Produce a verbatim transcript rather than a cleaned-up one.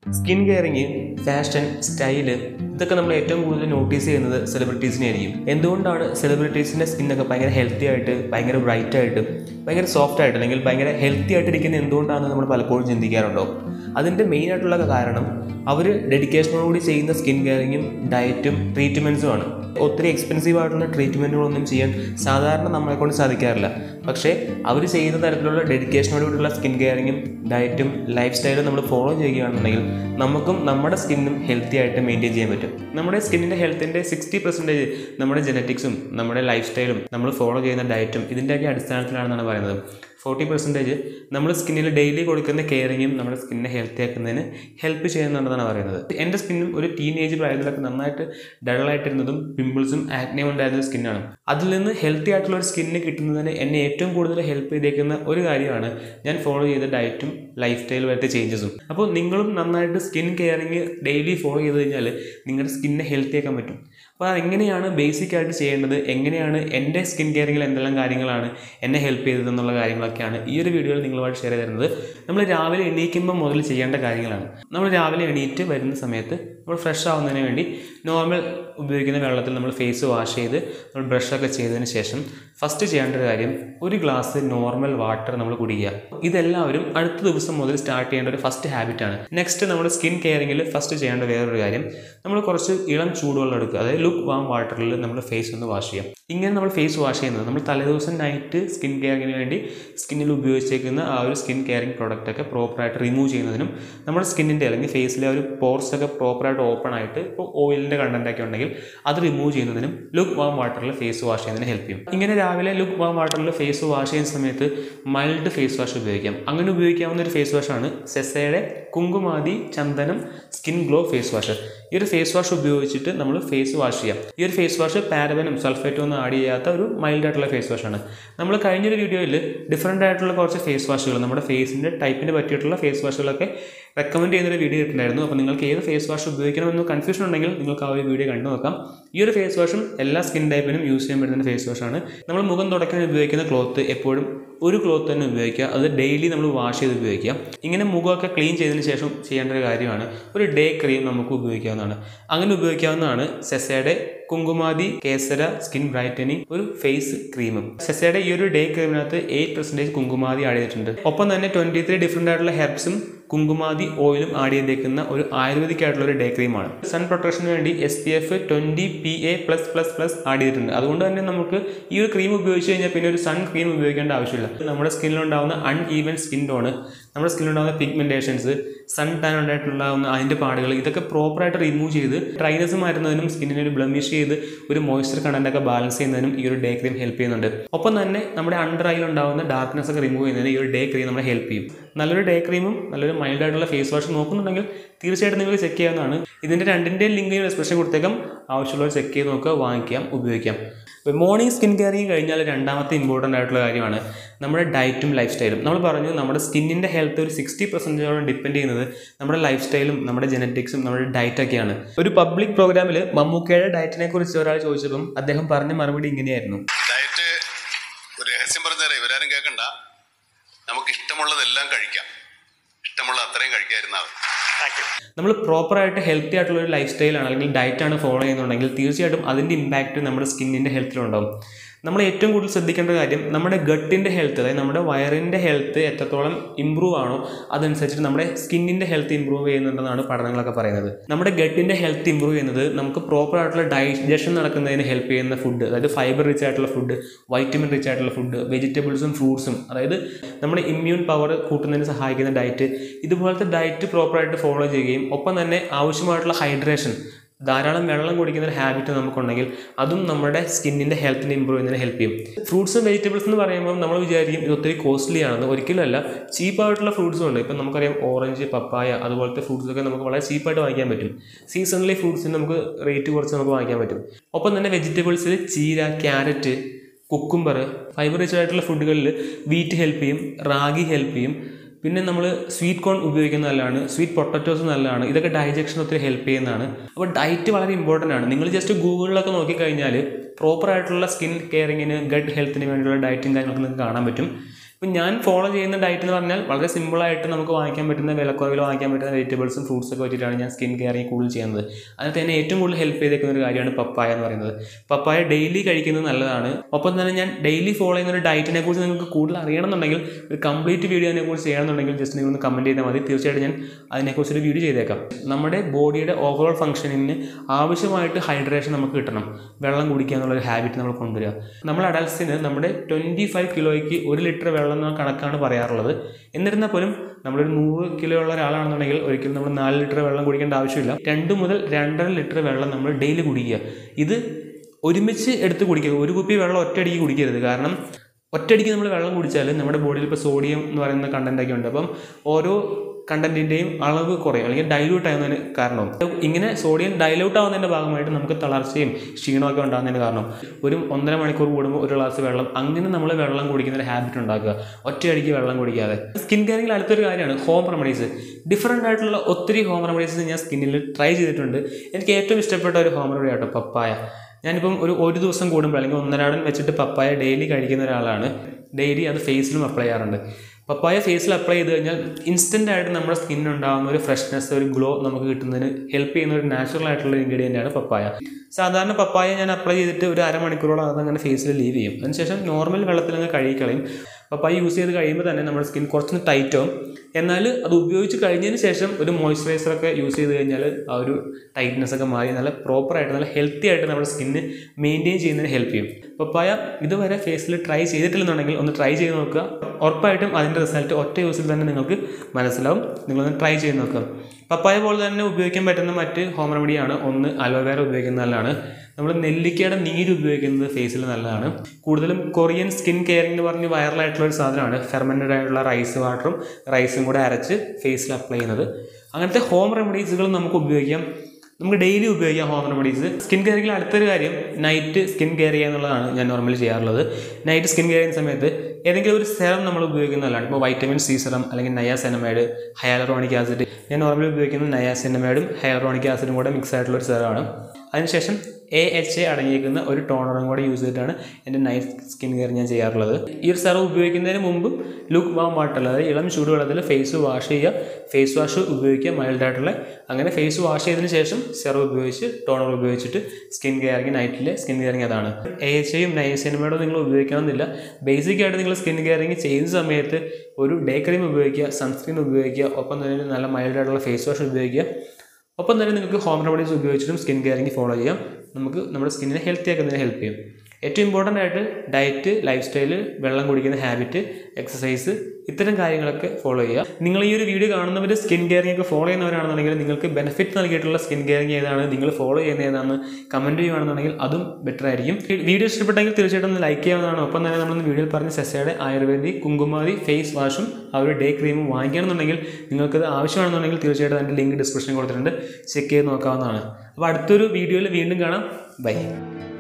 Skin caring, fashion, style ഇതൊക്കെ നമ്മൾ ഏറ്റവും കൂടുതൽ നോട്ടീസ് ചെയ്യുന്നത് സെലിബ്രിറ്റീസിനെ ആയിരിക്കും. എന്തുകൊണ്ടാണ് സെലിബ്രിറ്റീസിൻ്റെ സ്കിന്നൊക്കെ ഭയങ്കര ഹെൽത്തി ആയിട്ട്, ഭയങ്കര ബ്രൈറ്റ് ആയിട്ട്, ഭയങ്കര സോഫ്റ്റ് ആയിട്ട് അല്ലെങ്കിൽ ഭയങ്കര ഹെൽത്തി ആയിട്ടിരിക്കുന്നത് എന്തുകൊണ്ടാണെന്ന് നമ്മൾ പലപ്പോഴും ചിന്തിക്കാറുണ്ടോ? അതിൻ്റെ മെയിൻ ആയിട്ടുള്ള കാരണം അവർ ഡെഡിക്കേഷനോടുകൂടി ചെയ്യുന്ന സ്കിൻ കെയറിങ്ങും ഡയറ്റും ട്രീറ്റ്മെൻറ്റ്സുമാണ്. ഒത്തിരി എക്സ്പെൻസീവ് ആയിട്ടുള്ള ട്രീറ്റ്മെൻറ്റുകളൊന്നും ചെയ്യാൻ സാധാരണ നമ്മളെ കൊണ്ട് സാധിക്കാറില്ല. പക്ഷേ അവർ ചെയ്യുന്ന തരത്തിലുള്ള ഡെഡിക്കേഷനോടുകൂടിയുള്ള സ്കിൻ കെയറിങ്ങും ഡയറ്റും ലൈഫ് സ്റ്റൈലും നമ്മൾ ഫോളോ ചെയ്യുകയാണെന്നുണ്ടെങ്കിൽ നമുക്കും നമ്മുടെ സ്കിന്നും ഹെൽത്തി ആയിട്ട് മെയിൻറ്റെയിൻ ചെയ്യാൻ പറ്റും. നമ്മുടെ സ്കിന്നിൻ്റെ ഹെൽത്തിൻ്റെ സിക്സ്റ്റി പെർസെൻറ്റേജ് നമ്മുടെ ജെനറ്റിക്സും നമ്മുടെ ലൈഫ് സ്റ്റൈലും നമ്മൾ ഫോളോ ചെയ്യുന്ന ഡയറ്റും ഇതിൻ്റെയൊക്കെ അടിസ്ഥാനത്തിലാണെന്നാണ് പറയുന്നത്. ഫോർട്ടി പെർസെൻറ്റേജ് നമ്മൾ സ്കിന്നിൽ ഡെയിലി കൊടുക്കുന്ന കെയറിങ്ങും നമ്മുടെ സ്കിന്നിനെ ഹെൽത്തി ആക്കുന്നതിന് ഹെൽപ്പ് ചെയ്യുന്നുണ്ടെന്നാണ് പറയുന്നത്. എൻ്റെ സ്കിന്നും ഒരു ടീനേജ് പ്രായത്തിലൊക്കെ നന്നായിട്ട് ഡള്ളായിട്ടിരുന്നതും പിമ്പിൾസും ആക്നെയും ഉണ്ടായിരുന്ന സ്കിന്നാണ്. അതിൽ നിന്ന് ഹെൽത്തി ആയിട്ടുള്ള ഒരു സ്കിന്നിന് കിട്ടുന്നതിന് എന്നെ ഏറ്റവും കൂടുതൽ ഹെൽപ്പ് ചെയ്തേക്കുന്ന ഒരു കാര്യമാണ് ഞാൻ ഫോളോ ചെയ്ത ഡയറ്റും ലൈഫ് സ്റ്റൈൽ വരുത്തിയ ചേഞ്ചസും. അപ്പോൾ നിങ്ങളും നന്നായിട്ട് സ്കിൻ കെയറിങ് ഡെയിലി ഫോളോ ചെയ്ത് കഴിഞ്ഞാൽ നിങ്ങളുടെ സ്കിന്നിനെ ഹെൽത്തി ആക്കാൻ പറ്റും. അപ്പോൾ അതെങ്ങനെയാണ് ബേസിക്കായിട്ട് ചെയ്യേണ്ടത്, എങ്ങനെയാണ് എൻ്റെ സ്കിൻ കെയറിങ്ങിൽ എന്തെല്ലാം കാര്യങ്ങളാണ് എന്നെ ഹെൽപ്പ് ചെയ്തതെന്നുള്ള കാര്യങ്ങളൊക്കെയാണ് ഈ ഒരു വീഡിയോയിൽ നിങ്ങളുമായിട്ട് ഷെയർ ചെയ്തിരുന്നത്. നമ്മൾ രാവിലെ എണീക്കുമ്പോൾ മുതൽ ചെയ്യേണ്ട കാര്യങ്ങളാണ്. നമ്മൾ രാവിലെ എണീറ്റ് വരുന്ന സമയത്ത് നമ്മൾ ഫ്രഷ് ആവുന്നതിന് വേണ്ടി നോർമൽ ഉപയോഗിക്കുന്ന വെള്ളത്തിൽ നമ്മൾ ഫേസ് വാഷ് ചെയ്ത് നമ്മൾ ബ്രഷൊക്കെ ചെയ്തതിന് ശേഷം ഫസ്റ്റ് ചെയ്യേണ്ട ഒരു കാര്യം ഒരു ഗ്ലാസ് നോർമൽ വാട്ടർ നമ്മൾ കുടിക്കുക. ഇതെല്ലാവരും അടുത്ത ദിവസം മുതൽ സ്റ്റാർട്ട് ചെയ്യേണ്ട ഒരു ഫസ്റ്റ് ഹാബിറ്റാണ്. നെക്സ്റ്റ് നമ്മുടെ സ്കിൻ കെയറിങ്ങിൽ ഫസ്റ്റ് ചെയ്യേണ്ട വേറൊരു കാര്യം, നമ്മൾ കുറച്ച് ഇളം ചൂടുവെള്ളം എടുക്കുക. അതായത് ലുക്ക് വാം വാട്ടറിൽ നമ്മൾ ഫേസ് ഒന്ന് വാഷ് ചെയ്യാം. ഇങ്ങനെ നമ്മൾ ഫേസ് വാഷ് ചെയ്യുന്നത് നമ്മൾ തലേദിവസം നൈറ്റ് സ്കിൻ കെയറിങ്ങിന് വേണ്ടി സ്കിന്നിൽ ഉപയോഗിച്ചേക്കുന്ന ആ ഒരു സ്കിൻ കെയറിങ് പ്രോഡക്റ്റൊക്കെ പ്രോപ്പറായിട്ട് റിമൂവ് ചെയ്യുന്നതിനും നമ്മുടെ സ്കിന്നിൻ്റെ അല്ലെങ്കിൽ ഫേസിലെ ഒരു പോർസൊക്കെ പ്രോപ്പറായിട്ട് ഓപ്പൺ ആയിട്ട് ഇപ്പോൾ ഓയിലിൻ്റെ കണ്ടൻറ്റൊക്കെ ഉണ്ടെങ്കിൽ അത് റിമൂവ് ചെയ്യുന്നതിനും ലുക്ക് വാം വാട്ടറിൽ ഫേസ് വാഷ് ചെയ്യുന്നതിന് ഹെൽപ്പ് ചെയ്യും. ഇങ്ങനെ രാവിലെ ലുക്ക് വാം വാട്ടറിൽ ഫേസ് വാഷ് ചെയ്യുന്ന സമയത്ത് മൈൽഡ് ഫേസ് വാഷ് ഉപയോഗിക്കാം. അങ്ങനെ ഉപയോഗിക്കാവുന്ന ഒരു ഫേസ് വാഷാണ് സെസയുടെ കുങ്കുമാതി ചന്ദനം സ്കിൻ ഗ്ലോ ഫേസ് വാഷ്. ഈ ഒരു ഫേസ് വാഷ് ഉപയോഗിച്ചിട്ട് നമ്മൾ ഫേസ് വാഷ് ചെയ്യാം. ഈ ഒരു ഫേസ് വാഷ് പാരബനും സൾഫേറ്റും ഒന്നും ആഡ് ചെയ്യാത്ത ഒരു മൈൽഡ് ആയിട്ടുള്ള ഫേസ് വാഷാണ്. നമ്മൾ കഴിഞ്ഞൊരു വീഡിയോയിൽ ഡിഫറൻ്റ് ആയിട്ടുള്ള കുറച്ച് ഫേസ് വാഷുകൾ നമ്മുടെ ഫേസിൻ്റെ ടൈപ്പിന് പറ്റിയിട്ടുള്ള ഫേസ് വാഷുകളൊക്കെ റെക്കമെൻഡ് ചെയ്യുന്നൊരു വീഡിയോ ഇട്ടുണ്ടായിരുന്നു. അപ്പോൾ നിങ്ങൾക്ക് ഏത് ഫേസ് വാഷ് ഉപയോഗിക്കണമെന്ന് കൺഫ്യൂഷൻ ഉണ്ടെങ്കിൽ നിങ്ങൾക്ക് ആ ഒരു വീഡിയോ കണ്ടു നോക്കാം. ഈ ഒരു ഫേസ് വാഷും എല്ലാ സ്കിൻ ടൈപ്പിനും യൂസ് ചെയ്യാൻ പറ്റുന്ന ഫേസ് വാഷാണ്. നമ്മൾ മുഖം തുടയ്ക്കാൻ ഉപയോഗിക്കുന്ന ക്ലോത്ത് എപ്പോഴും ഒരു ക്ലോത്ത് തന്നെ ഉപയോഗിക്കുക. അത് ഡെയിലി നമ്മൾ വാഷ് ചെയ്ത് ഉപയോഗിക്കുക. ഇങ്ങനെ മുഖമൊക്കെ ക്ലീൻ ചെയ്തതിന് ശേഷം ചെയ്യേണ്ട ഒരു കാര്യമാണ് ഒരു ഡേ ക്രീം നമുക്ക് ഉപയോഗിക്കാവുന്നതാണ്. അങ്ങനെ ഉപയോഗിക്കാവുന്നതാണ് സെസയുടെ കുങ്കുമാതി കേസര സ്കിൻ ബ്രൈറ്റനിങ് ഒരു ഫേസ് ക്രീമും. സെസയുടെ ഈ ഒരു ഡേ ക്രീമിനകത്ത് എയ്റ്റ് പെർസെൻറ്റേജ് കുങ്കുമാതി ആഡ് ചെയ്തിട്ടുണ്ട്. ഒപ്പം തന്നെ ട്വൻറ്റി ത്രീ ഡിഫറെൻ്റ് ആയിട്ടുള്ള ഹെർബ്സും കുങ്കുമാതി ഓയിലും ആഡ് ചെയ്തേക്കുന്ന ഒരു ആയുർവേദിക് ആയിട്ടുള്ള ഒരു ഡേ ക്രീമാണ്. സൺ പ്രൊട്ടക്ഷന് വേണ്ടി S P F twenty P A plus plus plus add ചെയ്തിട്ടുണ്ട്. അതുകൊണ്ട് തന്നെ നമുക്ക് ഈ ഒരു ക്രീം ഉപയോഗിച്ച് കഴിഞ്ഞാൽ പിന്നെ ഒരു സൺ ക്രീം ഉപയോഗിക്കേണ്ട ആവശ്യമില്ല. നമ്മുടെ സ്കിന്നിലുണ്ടാകുന്ന അൺ ഈവൻ സ്കിൻ ടോണ്, നമ്മുടെ സ്കിന്നിലുണ്ടാകുന്ന പിഗ്മെൻറ്റേഷൻസ്, സൺ ടാൻ ഉണ്ടായിട്ടുണ്ടാകുന്ന അതിൻ്റെ പാടുകൾ ഇതൊക്കെ പ്രോപ്പറായിട്ട് റിമൂവ് ചെയ്ത് ഡ്രൈനസ് മാറ്റുന്നതിനും സ്കിന്നിനെ ഒരു ബ്ലമിഷ് ചെയ്ത് ഒരു മോയ്സ്ചർ കണ്ടൻ്റൊക്കെ ബാലൻസ് ചെയ്യുന്നതിനും ഈ ഒരു ഡേ ക്രീം ഹെൽപ്പ് ചെയ്യുന്നുണ്ട്. ഒപ്പം തന്നെ നമ്മുടെ അണ്ടർ ഐയിൽ ഉണ്ടാകുന്ന ഡാർക്ക്നെസ് ഒക്കെ റിമൂവ് ചെയ്യുന്നതിന് ഈ ഒരു ഡേ ക്രീം നമ്മളെ ഹെൽപ്പ് ചെയ്യും. നല്ലൊരു ഡേ ക്രീമും നല്ലൊരു മൈൽഡ് ആയിട്ടുള്ള ഫേസ് വാഷ് നോക്കുന്നുണ്ടെങ്കിൽ തീർച്ചയായിട്ടും നിങ്ങൾക്ക് ചെക്ക് ചെയ്യാവുന്നതാണ്. ഇതിൻ്റെ രണ്ടിൻ്റെയും ലിങ്ക് ഡിസ്ക്രിപ്ഷൻ കൊടുത്തേക്കാം. ആവശ്യമുള്ളവർ ചെക്ക് ചെയ്ത് നോക്കുക, വാങ്ങിക്കാം, ഉപയോഗിക്കാം. ഇപ്പോൾ മോർണിംഗ് സ്കിൻ കെയറിങ് കഴിഞ്ഞാൽ രണ്ടാമത്തെ ഇമ്പോർട്ടൻ്റ് ആയിട്ടുള്ള കാര്യമാണ് നമ്മുടെ ഡയറ്റും ലൈഫ് സ്റ്റൈലും. നമ്മൾ പറഞ്ഞു നമ്മുടെ സ്കിന്നിൻ്റെ ഹെൽത്ത് ഒരു സിക്സ്റ്റി പെർസെൻറ്റേജോളം ഡിപ്പെൻഡ് ചെയ്യുന്നത് നമ്മുടെ ലൈഫ് സ്റ്റൈലും നമ്മുടെ ജെനറ്റിക്സും നമ്മുടെ ഡയറ്റൊക്കെയാണ്. ഒരു പബ്ലിക് പ്രോഗ്രാമിൽ മമ്മൂക്കയുടെ ഡയറ്റിനെ കുറിച്ച് ഒരാൾ ചോദിച്ചപ്പം അദ്ദേഹം പറഞ്ഞ മറുപടി ഇങ്ങനെയായിരുന്നു. ഡയറ്റ് ഒരു രഹസ്യം പറഞ്ഞാൽ ഇവരാരും കേൾക്കണ്ട, നമുക്ക് ഇഷ്ടമുള്ളതെല്ലാം കഴിക്കാം, ഇഷ്ടമുള്ള അത്രയും കഴിക്കാതിരുന്നാൽ നമ്മൾ പ്രോപ്പറായിട്ട് ഹെൽത്തി ആയിട്ടുള്ള ഒരു ലൈഫ് സ്റ്റൈലാണ് അല്ലെങ്കിൽ ഡയറ്റാണ് ഫോളോ ചെയ്യുന്നുണ്ടെങ്കിൽ തീർച്ചയായിട്ടും അതിൻ്റെ ഇമ്പാക്റ്റ് നമ്മുടെ സ്കിന്നിൻ്റെ ഹെൽത്തിലുണ്ടാകും. നമ്മൾ ഏറ്റവും കൂടുതൽ ശ്രദ്ധിക്കേണ്ട കാര്യം നമ്മുടെ ഗട്ടിൻ്റെ ഹെൽത്ത്, അതായത് നമ്മുടെ വയറിൻ്റെ ഹെൽത്ത് എത്രത്തോളം ഇമ്പ്രൂവ് ആണോ അതനുസരിച്ചിട്ട് നമ്മുടെ സ്കിന്നിൻ്റെ ഹെൽത്ത് ഇമ്പ്രൂവ് ചെയ്യുന്നുണ്ടെന്നാണ് പഠനങ്ങളൊക്കെ പറയുന്നത്. നമ്മുടെ ഗട്ടിൻ്റെ ഹെൽത്ത് ഇമ്പ്രൂവ് ചെയ്യുന്നത് നമുക്ക് പ്രോപ്പർ ആയിട്ടുള്ള ഡൈജഷൻ നടക്കുന്നതിന് ഹെൽപ്പ് ചെയ്യുന്ന ഫുഡ്, അതായത് ഫൈബർ റിച്ച് ആയിട്ടുള്ള ഫുഡ്, വൈറ്റമിൻ റിച്ച് ആയിട്ടുള്ള ഫുഡ്, വെജിറ്റബിൾസും ഫ്രൂട്ട്സും, അതായത് നമ്മുടെ ഇമ്മ്യൂൺ പവർ കൂട്ടുന്നതിന് സഹായിക്കുന്ന ഡയറ്റ്, ഇതുപോലത്തെ ഡയറ്റ് പ്രോപ്പറായിട്ട് ഫോളോ ചെയ്യുകയും ഒപ്പം തന്നെ ആവശ്യമായിട്ടുള്ള ഹൈഡ്രേഷൻ, ധാരാളം വെള്ളം കുടിക്കുന്ന ഒരു ഹാബിറ്റ് നമുക്കുണ്ടെങ്കിൽ അതും നമ്മുടെ സ്കിന്നിൻ്റെ ഹെൽത്തിനെ ഇമ്പ്രൂവ് ചെയ്യുന്നതിന് ഹെൽപ്പ് ചെയ്യും. ഫ്രൂട്ട്സും വെജിറ്റബിൾസ് എന്ന് പറയുമ്പോൾ നമ്മൾ വിചാരിക്കും ഇത് ഒത്തിരി കോസ്റ്റ്ലി ആണെന്ന്. ഒരിക്കലുമല്ല, ചീപ്പായിട്ടുള്ള ഫ്രൂട്ട്സും ഉണ്ട്. ഇപ്പം നമുക്കറിയാം ഓറഞ്ച്, പപ്പായ അതുപോലത്തെ ഫ്രൂട്ട്സൊക്കെ നമുക്ക് വളരെ ചീപ്പായിട്ട് വാങ്ങിക്കാൻ പറ്റും. സീസണലി ഫ്രൂട്ട്സിന് നമുക്ക് റേറ്റ് കുറച്ച് നമുക്ക് വാങ്ങിക്കാൻ പറ്റും. ഒപ്പം തന്നെ വെജിറ്റബിൾസിൽ ചീര, ക്യാരറ്റ്, കുക്കുംബർ, ഫൈബർ റിച്ച് ആയിട്ടുള്ള ഫുഡുകളിൽ വീറ്റ് ഹെൽപ്പ് ചെയ്യും, റാഗി ഹെൽപ്പ് ചെയ്യും. പിന്നെ നമ്മൾ സ്വീറ്റ് കോൺ ഉപയോഗിക്കുന്നത് നല്ലതാണ്, സ്വീറ്റ് പൊട്ടറ്റോസ് നല്ലതാണ്. ഇതൊക്കെ ഡൈജഷൻ ഒത്തിരി ഹെൽപ്പ് ചെയ്യുന്നതാണ്. അപ്പോൾ ഡയറ്റ് വളരെ ഇമ്പോർട്ടൻ്റ് ആണ്. നിങ്ങൾ ജസ്റ്റ് ഗൂഗിളിലൊക്കെ നോക്കിക്കഴിഞ്ഞാൽ പ്രോപ്പറായിട്ടുള്ള സ്കിൻ കെയറിങ്ങിന് ഗട്ട് ഹെൽത്തിന് വേണ്ടിയുള്ള ഡയറ്റും കാര്യങ്ങളൊക്കെ നിങ്ങൾക്ക് കാണാൻ പറ്റും. ഇപ്പം ഞാൻ ഫോളോ ചെയ്യുന്ന ഡയറ്റ് എന്ന് പറഞ്ഞാൽ വളരെ സിമ്പിളായിട്ട് നമുക്ക് വാങ്ങിക്കാൻ പറ്റുന്ന വിലക്കുറവിൽ വാങ്ങിക്കാൻ പറ്റുന്ന വെജിറ്റബിൾസും ഫ്രൂട്ട്സൊക്കെ വെച്ചിട്ടാണ് ഞാൻ സ്കിൻ കെയറിങ് കൂടുതൽ ചെയ്യുന്നത്. അതിനകത്ത് തന്നെ ഏറ്റവും കൂടുതൽ ഹെൽപ്പ് ചെയ്തേക്കുന്ന ഒരു കാര്യമാണ് പപ്പായ എന്ന് പറയുന്നത്. പപ്പായ ഡെയിലി കഴിക്കുന്നത് നല്ലതാണ്. ഒപ്പം തന്നെ ഞാൻ ഡെയിലി ഫോളോ ചെയ്യുന്ന ഒരു ഡയറ്റിനെ കുറിച്ച് നിങ്ങൾക്ക് കൂടുതൽ അറിയണമെന്നുണ്ടെങ്കിൽ ഒരു കംപ്ലീറ്റ് വീഡിയോ അതിനെക്കുറിച്ച് ചെയ്യണമെന്നുണ്ടെങ്കിൽ ജസ്റ്റ് നിങ്ങളൊന്ന് കമൻറ്റ് ചെയ്താൽ മതി. തീർച്ചയായിട്ടും ഞാൻ അതിനെക്കുറിച്ചൊരു വീഡിയോ ചെയ്തേക്കാം. നമ്മുടെ ബോഡിയുടെ ഓവറോൾ ഫംഗ്ഷനിങ്ങിന് ആവശ്യമായിട്ട് ഹൈഡ്രേഷൻ നമുക്ക് കിട്ടണം. വെള്ളം കുടിക്കുക എന്നുള്ളൊരു ഹാബിറ്റ് നമ്മൾ കൊണ്ടുവരിക. നമ്മൾ അഡൽട്സിന് നമ്മുടെ ട്വൻറ്റി ഫൈവ് കിലോയ്ക്ക് ഒരു ലിറ്റർ വെള്ളം എന്ന കണക്കാണ് പറയാറുള്ളത്. എന്നിരുന്നാൽ പോലും നമ്മളൊരു നൂറ് കിലോ ഉള്ള ഒരാളാണെന്നുണ്ടെങ്കിൽ ഒരിക്കലും നമ്മൾ നാല് ലിറ്റർ വെള്ളം കുടിക്കേണ്ട ആവശ്യമില്ല. രണ്ട് മുതൽ രണ്ടര ലിറ്റർ വെള്ളം നമ്മൾ ഡെയിലി കുടിക്കുക. ഇത് ഒരുമിച്ച് എടുത്ത് കുടിക്കുക. ഒരു കുപ്പി വെള്ളം ഒറ്റയടിക്ക് കുടിക്കരുത്. കാരണം ഒറ്റയടിക്ക് നമ്മൾ വെള്ളം കുടിച്ചാൽ നമ്മുടെ ബോഡിയിൽ ഇപ്പോൾ സോഡിയം എന്ന് പറയുന്ന കണ്ടൻറ്റൊക്കെ ഉണ്ട്. അപ്പം ഓരോ കണ്ടൻറ്റിൻ്റെയും അളവ് കുറയും, അല്ലെങ്കിൽ ഡൈല്യൂട്ട് ആകുന്നതിന് കാരണവും. ഇങ്ങനെ സോഡിയം ഡൈല്യൂട്ട് ആവുന്നതിൻ്റെ ഭാഗമായിട്ട് നമുക്ക് തളർച്ചയും ക്ഷീണമൊക്കെ ഉണ്ടാകുന്നതിന് കാരണം ഒരു ഒന്നര മണിക്കൂർ കൂടുമ്പോൾ ഒരു ഗ്ലാസ് വെള്ളം, അങ്ങനെ നമ്മൾ വെള്ളം കുടിക്കുന്ന ഒരു ഹാബിറ്റ് ഉണ്ടാക്കുക, ഒറ്റയടിക്ക് വെള്ളം കുടിക്കാതെ. സ്കിൻ കെയറിങ്ങിൽ അടുത്തൊരു കാര്യമാണ് ഹോം റെമഡീസ്. ഡിഫറൻ്റ് ആയിട്ടുള്ള ഒത്തിരി ഹോം റെമഡീസ് ഞാൻ സ്കിന്നിൽ ട്രൈ ചെയ്തിട്ടുണ്ട്. എനിക്ക് ഏറ്റവും ഇഷ്ടപ്പെട്ട ഒരു ഹോം റെമഡി ആട്ടോ പപ്പായ. ഞാനിപ്പം ഒരു ഒരു ദിവസം കൂടുമ്പോൾ അല്ലെങ്കിൽ ഒന്നരാടൻ വെച്ചിട്ട് പപ്പായ ഡെയിലി കഴിക്കുന്ന ഒരാളാണ്. ഡെയിലി അത് ഫേസിലും അപ്ലൈ ചെയ്യാറുണ്ട്. പപ്പായ ഫേസിൽ അപ്ലൈ ചെയ്ത് കഴിഞ്ഞാൽ ഇൻസ്റ്റൻ്റ് ആയിട്ട് നമ്മുടെ സ്കിന്നുണ്ടാകുന്ന ഒരു ഫ്രഷ്നെസ്, ഒരു ഗ്ലോ നമുക്ക് കിട്ടുന്നതിന് ഹെൽപ്പ് ചെയ്യുന്ന ഒരു നാച്ചുറൽ ആയിട്ടുള്ള ഇൻഗ്രീഡിയൻ്റാണ് പപ്പായ. സാധാരണ പപ്പായ ഞാൻ അപ്ലൈ ചെയ്തിട്ട് ഒരു അരമണിക്കൂറോളം അതങ്ങനെ ഫേസിൽ ലീവ് ചെയ്യും. അതിനുശേഷം നോർമൽ വെള്ളത്തിൽ അങ്ങ് കഴുകിക്കളയും. പപ്പായ യൂസ് ചെയ്ത് കഴിയുമ്പോൾ തന്നെ നമ്മുടെ സ്കിൻ കുറച്ചൊന്ന് ടൈറ്റാവും. എന്നാൽ അത് ഉപയോഗിച്ച് കഴിഞ്ഞതിന് ശേഷം ഒരു മോയ്സ്ചറൈസറൊക്കെ യൂസ് ചെയ്ത് കഴിഞ്ഞാൽ ആ ഒരു ടൈറ്റ്നെസ് ഒക്കെ മാറി നല്ല പ്രോപ്പറായിട്ട് നല്ല ഹെൽത്തി ആയിട്ട് നമ്മുടെ സ്കിന്ന് മെയിൻറ്റെയിൻ ചെയ്യുന്നതിന് ഹെൽപ്പ് ചെയ്യും. പപ്പായ ഇതുവരെ ഫേസിൽ ട്രൈ ചെയ്തിട്ടില്ലെന്നുണ്ടെങ്കിൽ ഒന്ന് ട്രൈ ചെയ്ത് നോക്കുക. ഉറപ്പായിട്ടും അതിൻ്റെ റിസൾട്ട് ഒറ്റ യൂസിൽ തന്നെ നിങ്ങൾക്ക് മനസ്സിലാവും. നിങ്ങളൊന്ന് ട്രൈ ചെയ്ത് നോക്കുക. പപ്പായ പോലെ തന്നെ ഉപയോഗിക്കാൻ പറ്റുന്ന മറ്റ് ഹോം റെമഡിയാണ് ഒന്ന് അലോവേറ ഉപയോഗിക്കുന്നത് നല്ലതാണ്. നമ്മൾ നെല്ലിക്കയുടെ നീര് ഉപയോഗിക്കുന്നത് ഫേസിൽ നല്ലതാണ്. കൂടുതലും കൊറിയൻ സ്കിൻ കെയറിംഗ് എന്ന് പറഞ്ഞ് വൈറലായിട്ടുള്ള ഒരു സാധനമാണ് ഫെർമെൻറ്റഡ് ആയിട്ടുള്ള റൈസ് വാട്ടറും റൈസും കൂടെ അരച്ച് ഫേസിൽ അപ്ലൈ ചെയ്യുന്നത്. അങ്ങനത്തെ ഹോം റെമഡീസുകൾ നമുക്ക് ഉപയോഗിക്കാം. നമുക്ക് ഡെയിലി ഉപയോഗിക്കാം ഹോം റെമഡീസ്. സ്കിൻ കെയറിൽ അടുത്തൊരു കാര്യം നൈറ്റ് സ്കിൻ കെയർ ചെയ്യുക എന്നുള്ളതാണ് ഞാൻ നോർമലി ചെയ്യാറുള്ളത്. നൈറ്റ് സ്കിൻ കെയർ ചെയ്യുന്ന സമയത്ത് ഏതെങ്കിലും ഒരു സെറം നമ്മൾ ഉപയോഗിക്കുന്നതല്ലാണ്. ഇപ്പോൾ വൈറ്റമിൻ സി സെറം അല്ലെങ്കിൽ നയാസിനമൈഡ്, ഹയാലുറോണിക് ആസിഡ്. ഞാൻ നോർമലി ഉപയോഗിക്കുന്നത് നയാസിനമൈഡും ഹയാലുറോണിക് ആസിഡും കൂടെ മിക്സ് ആയിട്ടുള്ള ഒരു സെറമാണ്. അതിനുശേഷം എ എച്ച് എ അടങ്ങിയിരിക്കുന്ന ഒരു ടോണറും കൂടെ യൂസ് ചെയ്തിട്ടാണ് എൻ്റെ നൈറ്റ് സ്കിൻ കെയർ ഞാൻ ചെയ്യാറുള്ളത്. ഈ ഒരു സെറം ഉപയോഗിക്കുന്നതിന് മുമ്പ് ലുക്ക് വാം വാട്ടർ, അതായത് ഇളം ചൂടുവെള്ളത്തിൽ ഫേസ് വാഷ് ചെയ്യുക. ഫേസ് വാഷ് ഉപയോഗിക്കുക മൈൽഡായിട്ടുള്ള. അങ്ങനെ ഫേസ് വാഷ് ചെയ്തതിന് ശേഷം സെറം ഉപയോഗിച്ച് ടോണർ ഉപയോഗിച്ചിട്ട് സ്കിൻ കെയറിങ്, നൈറ്റിലെ സ്കിൻ കെയറിങ് അതാണ്. എ എച്ച് എയും നൈസിനമൈഡും നിങ്ങൾ ഉപയോഗിക്കണമെന്നില്ല. ബേസിക്കായിട്ട് നിങ്ങൾ സ്കിൻ കെയറിങ് ചെയ്യുന്ന സമയത്ത് ഒരു ഡേ ക്രീം ഉപയോഗിക്കുക, സൺസ്ക്രീൻ ഉപയോഗിക്കുക, ഒപ്പം തന്നെ നല്ല മൈൽഡായിട്ടുള്ള ഫേസ് വാഷ് ഉപയോഗിക്കുക. ഒപ്പം തന്നെ നിങ്ങൾക്ക് ഹോം റെമഡീസ് ഉപയോഗിച്ചിട്ടും സ്കിൻ കെയറിങ് ഫോളോ ചെയ്യാം. നമുക്ക് നമ്മുടെ സ്കിന്നിനെ ഹെൽത്തി ആക്കുന്നതിന് ഹെൽപ്പ് ചെയ്യും. ഏറ്റവും ഇമ്പോർട്ടൻ്റ് ആയിട്ട് ഡയറ്റ്, ലൈഫ് സ്റ്റൈല്, വെള്ളം കുടിക്കുന്ന ഹാബിറ്റ്, എക്സസൈസ്, ഇത്തരം കാര്യങ്ങളൊക്കെ ഫോളോ ചെയ്യുക. നിങ്ങൾ ഈ ഒരു വീഡിയോ കാണുന്നവർ സ്കിൻ കെയറിംഗ് ഒക്കെ ഫോളോ ചെയ്യുന്നവരാണെന്നുണ്ടെങ്കിൽ നിങ്ങൾക്ക് ബെനിഫിറ്റ് നൽകിയിട്ടുള്ള സ്കിൻ കെയറിംഗ് ഏതാണ്, നിങ്ങൾ ഫോളോ ചെയ്യുന്ന ഏതാണെന്ന് കമൻറ്റ് ചെയ്യുകയാണെന്നുണ്ടെങ്കിൽ അതും ബെറ്റർ ആയിരിക്കും. വീഡിയോ ഇഷ്ടപ്പെട്ടെങ്കിൽ തീർച്ചയായിട്ടും ഒന്ന് ലൈക്ക് ചെയ്യാവുന്നതാണ്. ഒപ്പം തന്നെ നമ്മളൊന്ന് വീഡിയോയിൽ പറഞ്ഞ സെസയുടെ ആയുർവേദിക് കുങ്കുമാരി ഫേസ് വാഷും ആ ഒരു ഡേ ക്രീമും വാങ്ങിക്കണമെന്നുണ്ടെങ്കിൽ നിങ്ങൾക്കത് ആവശ്യമാണെന്നുണ്ടെങ്കിൽ തീർച്ചയായിട്ടും അതിൻ്റെ ലിങ്ക് ഡിസ്ക്രിപ്ഷനിൽ കൊടുത്തിട്ടുണ്ട്. ചെക്ക് ചെയ്ത് നോക്കാവുന്നതാണ്. അപ്പോൾ അടുത്തൊരു വീഡിയോയിൽ വീണ്ടും കാണാം. ബൈ.